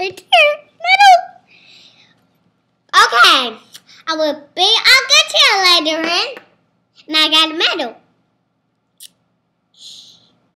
Right there. Medal. Okay. I will be a good cheerleader. And I got a medal.